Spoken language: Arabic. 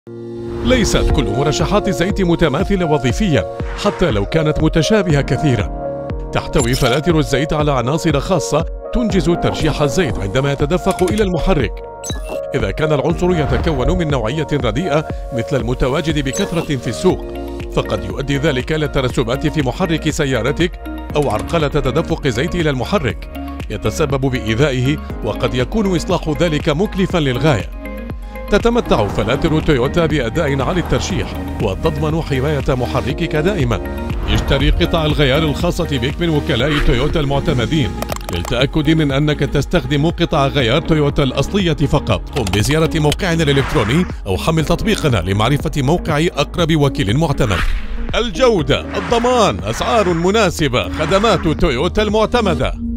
ليست كل مرشحات الزيت متماثلة وظيفيا حتى لو كانت متشابهة كثيرا. تحتوي فلاتر الزيت على عناصر خاصة تنجز ترشيح الزيت عندما يتدفق إلى المحرك. إذا كان العنصر يتكون من نوعية رديئة مثل المتواجد بكثرة في السوق، فقد يؤدي ذلك إلى ترسبات في محرك سيارتك أو عرقلة تدفق الزيت إلى المحرك يتسبب بإيذائه، وقد يكون إصلاح ذلك مكلفا للغاية. تتمتع فلاتر تويوتا بأداء عالي الترشيح وتضمن حماية محركك دائما. اشتري قطع الغيار الخاصة بك من وكلاء تويوتا المعتمدين للتأكد من أنك تستخدم قطع غيار تويوتا الأصلية فقط. قم بزيارة موقعنا الإلكتروني أو حمل تطبيقنا لمعرفة موقع أقرب وكيل معتمد. الجودة، الضمان، أسعار مناسبة، خدمات تويوتا المعتمدة.